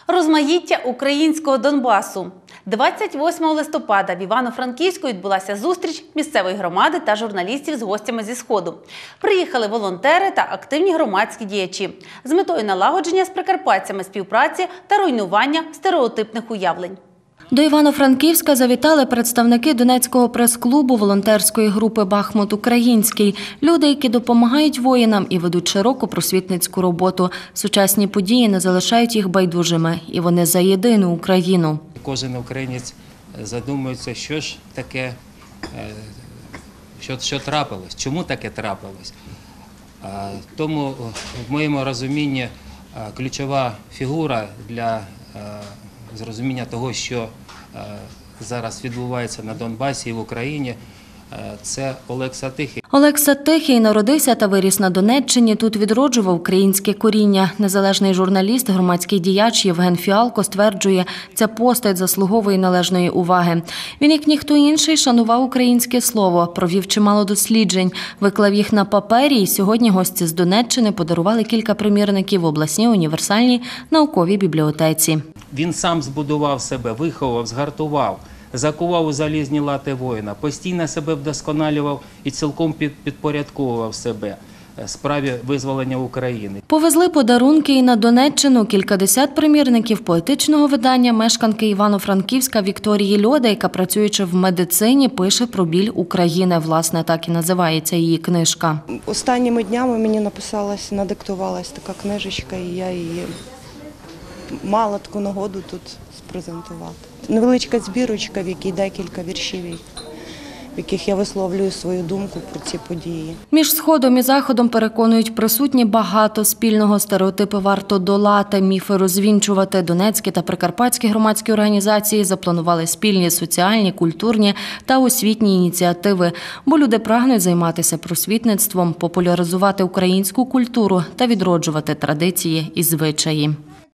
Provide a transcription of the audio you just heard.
Розмаїття українського Донбасу. 28 листопада в Івано-Франківську відбулася зустріч місцевої громади та журналістів з гостями зі Сходу. Приїхали волонтери та активні громадські діячі з метою налагодження з прикарпатцями співпраці та руйнування стереотипних уявлень. До Івано-Франківська завітали представники Донецького прес-клубу волонтерської групи «Бахмут Український». Люди, які допомагають воїнам і ведуть широку просвітницьку роботу. Сучасні події не залишають їх байдужими, і вони за єдину Україну. Кожен українець задумується, що ж таке, що трапилось, чому таке трапилось. Тому в моєму розумінні ключова фігура для зрозуміння того, що зараз відбувається на Донбасі і в Україні, це Олекса Тихий. Олекса Тихий народився та виріс на Донеччині, тут відроджував українське коріння. Незалежний журналіст, громадський діяч Євген Фіалко стверджує, ця постать заслуговує належної уваги. Він, як ніхто інший, шанував українське слово, провів чимало досліджень, виклав їх на папері, і сьогодні гості з Донеччини подарували кілька примірників в обласній універсальній науковій бібліотеці. Він сам збудував себе, виховав, згартував, закував у залізні лати воїна, постійно себе вдосконалював і цілком підпорядковував себе справі визволення України. Повезли подарунки і на Донеччину. Кількадесят примірників поетичного видання мешканки Івано-Франківська Вікторії Льода, яка, працюючи в медицині, пише про біль України. Власне, так і називається її книжка. Останніми днями мені надиктувалась така книжечка, і я її мала таку нагоду тут спрезентувати. Невеличка збірочка, в якій декілька віршів, в яких я висловлюю свою думку про ці події. Між Сходом і Заходом, переконують присутні, багато спільного. Стереотипи варто долати, міфи розвінчувати. Донецькі та прикарпатські громадські організації запланували спільні соціальні, культурні та освітні ініціативи, бо люди прагнуть займатися просвітництвом, популяризувати українську культуру та відроджувати традиції і звичаї.